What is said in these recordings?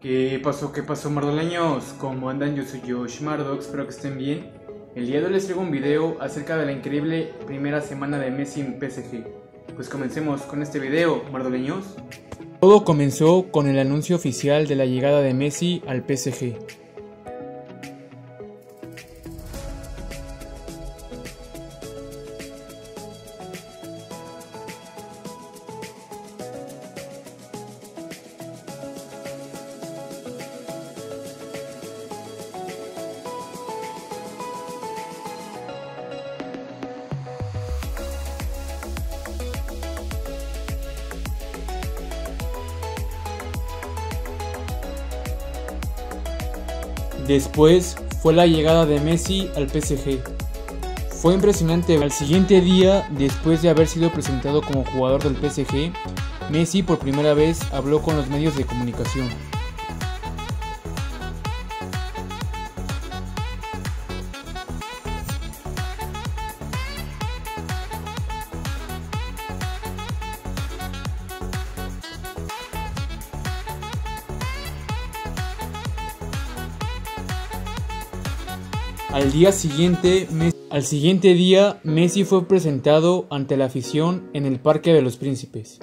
¿Qué pasó, mardoleños? ¿Cómo andan? Yo soy Josh Mardox, espero que estén bien. El día de hoy les traigo un video acerca de la increíble primera semana de Messi en PSG. Pues comencemos con este video, mardoleños. Todo comenzó con el anuncio oficial de la llegada de Messi al PSG. Después fue la llegada de Messi al PSG. Fue impresionante. Al siguiente día, después de haber sido presentado como jugador del PSG, Messi por primera vez habló con los medios de comunicación. Al siguiente día, Messi fue presentado ante la afición en el Parque de los Príncipes.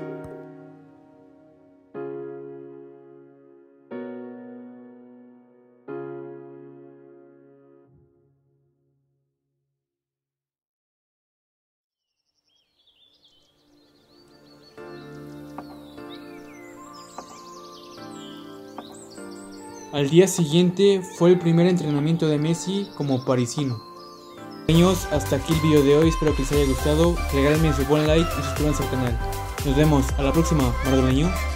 Al día siguiente fue el primer entrenamiento de Messi como parisino. Niños, hasta aquí el video de hoy, espero que les haya gustado, regálenme su buen like y suscríbanse al canal. Nos vemos a la próxima, mardoleños.